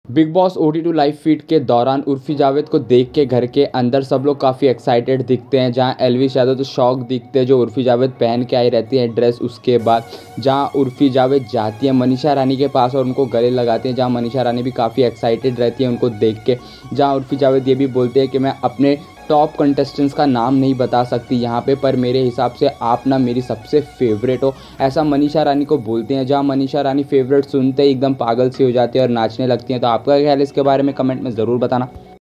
Big boss OT2 live feed के दौरान उर्फी जावेद को देख के घर के अंदर सब लोग काफ़ी एक्साइटेड दिखते हैं। जहां एल्विश यादव तो शौक दिखते हैं, जो उर्फी जावेद पहन के आई रहती है ड्रेस। उसके बाद जहां उर्फी जावेद जाती है मनीषा रानी के पास और उनको गले लगाती हैं, जहां मनीषा रानी भी काफ़ी एक्साइटेड रहती है उनको देख के। जहां उर्फी जावेद ये भी बोलते हैं कि मैं अपने टॉप कंटेस्टेंट्स का नाम नहीं बता सकती यहाँ पे, पर मेरे हिसाब से आप ना मेरी सबसे फेवरेट हो, ऐसा मनीषा रानी को बोलते हैं। जहाँ मनीषा रानी फेवरेट सुनते ही एकदम पागल सी हो जाती है और नाचने लगती हैं। तो आपका क्या ख्याल है इसके बारे में कमेंट में ज़रूर बताना।